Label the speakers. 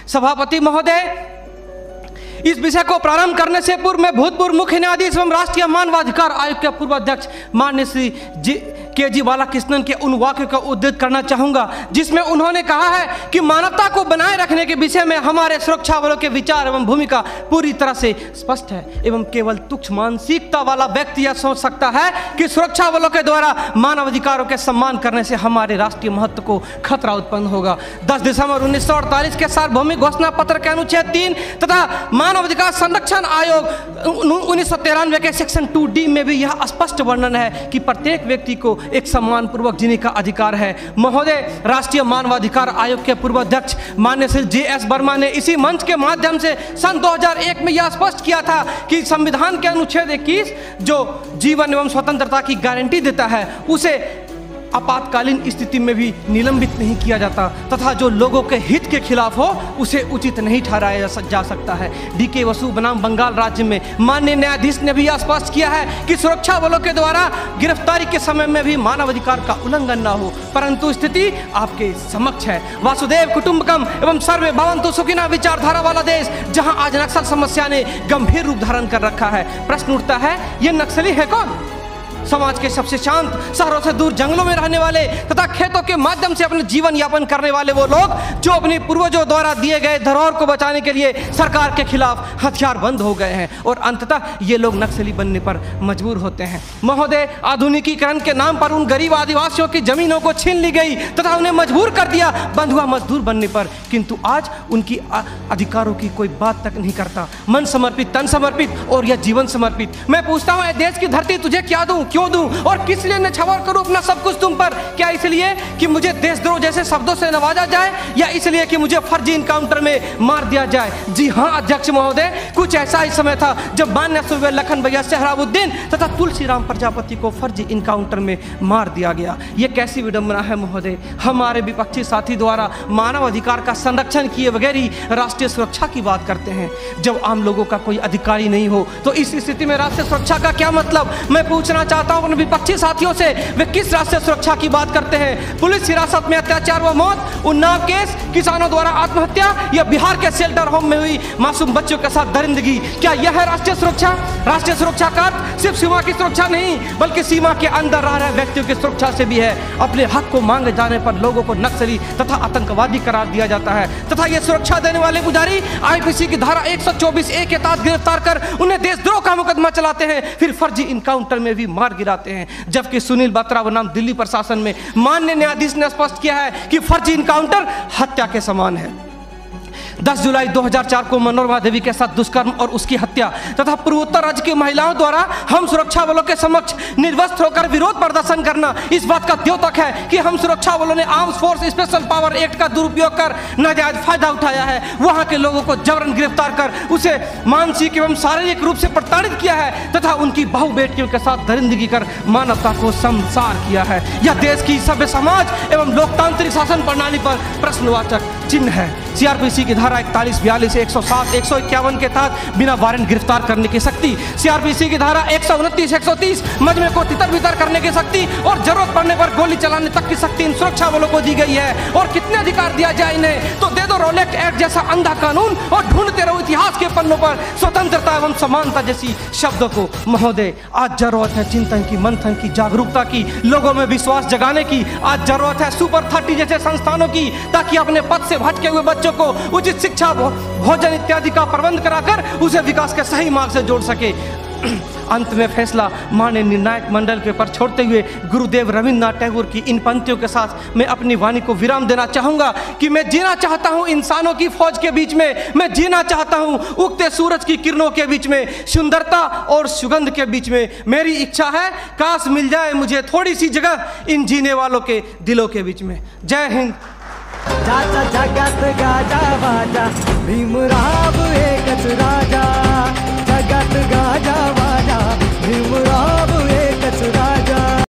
Speaker 1: सभापति महोदय, इस विषय को प्रारंभ करने से पूर्व मैं भूतपूर्व मुख्य न्यायाधीश एवं राष्ट्रीय मानवाधिकार आयोग के पूर्व अध्यक्ष माननीय श्री के.जी. बालाकृष्णन के उन वाक्य का उद्धृत करना चाहूंगा जिसमें उन्होंने कहा है कि मानवता को बनाए रखने के विषय में हमारे सुरक्षा बलों के विचार एवं भूमिका पूरी तरह से स्पष्ट है एवं केवल तुच्छ मानसिकता वाला व्यक्ति यह सोच सकता है कि सुरक्षा बलों के द्वारा मानवाधिकारों के सम्मान करने से हमारे राष्ट्रीय महत्व को खतरा उत्पन्न होगा। 10 दिसंबर 1948 के सार्वभौमिक घोषणा पत्र के अनुच्छेद 3 तथा मानवाधिकार संरक्षण आयोग 1993 के सेक्शन 2D में भी यह स्पष्ट वर्णन है कि प्रत्येक व्यक्ति को एक सम्मान पूर्वक जीने का अधिकार है। महोदय, राष्ट्रीय मानवाधिकार आयोग के पूर्व अध्यक्ष माननीय श्री J.S. वर्मा ने इसी मंच के माध्यम से सन 2001 में यह स्पष्ट किया था कि संविधान के अनुच्छेद 21 जो जीवन एवं स्वतंत्रता की गारंटी देता है उसे आपातकालीन स्थिति में भी निलंबित नहीं किया जाता तथा जो लोगों के हित के खिलाफ हो उसे उचित नहीं ठहराया जा सकता है। D.K. वसु बनाम बंगाल राज्य में माननीय न्यायाधीश ने भी यह स्पष्ट किया है कि सुरक्षा बलों के द्वारा गिरफ्तारी के समय में भी मानवाधिकार का उल्लंघन न हो, परंतु स्थिति आपके समक्ष है। वासुदेव कुटुंबकम एवं सर्वे भवन्तु सुखिनः विचारधारा वाला देश जहां आज नक्सल समस्या ने गंभीर रूप धारण कर रखा है। प्रश्न उठता है, ये नक्सली है कौन? समाज के सबसे शांत, शहरों से दूर जंगलों में रहने वाले तथा खेतों के माध्यम से अपने जीवन यापन करने वाले वो लोग जो अपने पूर्वजों द्वारा दिए गए धरोहर को बचाने के लिए सरकार के खिलाफ हथियारबंद हो गए हैं और अंततः ये लोग नक्सली बनने पर मजबूर होते हैं। महोदय, आधुनिकीकरण के नाम पर उन गरीब आदिवासियों की जमीनों को छीन ली गई तथा उन्हें मजबूर कर दिया बंधुआ मजदूर बनने पर, किंतु आज उनकी अधिकारों की कोई बात तक नहीं करता। मन समर्पित, तन समर्पित और यह जीवन समर्पित। मैं पूछता हूँ, देश की धरती तुझे क्या दूं, क्यों दूं और किस लिए न्यौछावर करूं अपना सब कुछ तुम पर? क्या इसलिए कि मुझे देशद्रोह जैसे शब्दों से नवाजा जाए या इसलिए कि मुझे फर्जी इनकाउंटर में मार दिया जाए? जी हां अध्यक्ष महोदय, कुछ ऐसा ही समय था जब माननीय सूबे लखन भैया सोहराबुद्दीन तथा तुलसीराम प्रजापति को फर्जी इनकाउंटर में मार दिया गया। ये कैसी विडंबना है महोदय, हमारे विपक्षी साथी द्वारा मानव अधिकार का संरक्षण किए बगैर ही राष्ट्रीय सुरक्षा की बात करते हैं। जब आम लोगों का कोई अधिकार ही नहीं हो तो इस स्थिति में राष्ट्रीय सुरक्षा का क्या मतलब? मैं पूछना चाहता हूं विपक्षी साथियों से, वे किस राष्ट्रीय सुरक्षा की बात करते हैं? पुलिस हिरासत में अत्याचार व मौत, उन्नाव केस, किसानों द्वारा आत्महत्या या बिहार के शेल्टर होम में हुई मासूम बच्चों के साथ दरिंदगी, क्या यह है राष्ट्रीय सुरक्षा? राष्ट्रीय सुरक्षा का अर्थ सिर्फ सीमा की सुरक्षा नहीं बल्कि सीमा के अंदर रह रहे व्यक्तियों की सुरक्षा से भी है। अपने हक को मांगे जाने पर लोगों को नक्सली तथा आतंकवादी करार दिया जाता है तथा यह सुरक्षा देने वाले पुजारी IPC की धारा 124A के तहत गिरफ्तार कर उन्हें देशद्रोह का मुकदमा चलाते हैं, फिर फर्जी इनकाउंटर में भी मार गिराते हैं। जबकि सुनील बत्रा बनाम दिल्ली प्रशासन में माननीय न्यायाधीश ने स्पष्ट किया है कि फर्जी इनकाउंटर हत्या के समान है। 10 जुलाई 2004 को मनोरमा देवी के साथ दुष्कर्म और उसकी हत्या तथा पूर्वोत्तर राज्य की महिलाओं द्वारा हम सुरक्षा बलों के समक्ष निर्वस्त्र होकर विरोध प्रदर्शन करना इस बात का द्योतक है कि हम सुरक्षा बलों ने arms force special power act का दुरुपयोग कर नाजायज फायदा उठाया है, वहां के लोगों को जबरन गिरफ्तार कर उसे मानसिक एवं शारीरिक रूप से प्रताड़ित किया है तथा उनकी बहु बेटियों के साथ दरिंदगी कर मानवता को शर्मसार किया है। यह देश की सभ्य समाज एवं लोकतांत्रिक शासन प्रणाली पर प्रश्नवाचक चिन्ह है। CRPC की धारा 41, 42, 107, 151 के तहत बिना वारंट गिरफ्तार करने की शक्ति, CRPC की धारा 129, 130 मजमे को तितर बितर करने की शक्ति और जरूरत पड़ने पर गोली चलाने तक की शक्ति इन सुरक्षा बलों को दी गई है। और कितने अधिकार दिया जाए इन्हें? तो दे दो रोलेक्ट एक्ट जैसा अंधा कानून और ढूंढते रहो इतिहास के पन्नों पर स्वतंत्रता एवं समानता जैसी शब्दों को। महोदय, आज जरूरत है चिंतन की, मंथन की, जागरूकता की, लोगों में विश्वास जगाने की। आज जरूरत है सुपर 30 जैसे संस्थानों की ताकि अपने पथ से भटके हुए बच्चों को उचित शिक्षा, भोजन इत्यादि का प्रबंध कराकर उसे विकास के सही मार्ग से जोड़ सके। अंत में फैसला माननीय निर्णायक मंडल के पर छोड़ते हुए गुरुदेव रविन्द्रनाथ टैगोर की इन पंक्तियों के साथ मैं अपनी वाणी को विराम देना चाहूंगा कि मैं जीना चाहता हूं इंसानों की फौज के बीच में, मैं जीना चाहता हूं उगते सूरज की किरणों के बीच में, सुंदरता और सुगंध के बीच में। मेरी इच्छा है काश मिल जाए मुझे थोड़ी सी जगह इन जीने वालों के दिलों के बीच में। जय हिंद।
Speaker 2: जाता जगत गाजा बाजा भीमराव एकच राजा, जगत गाजा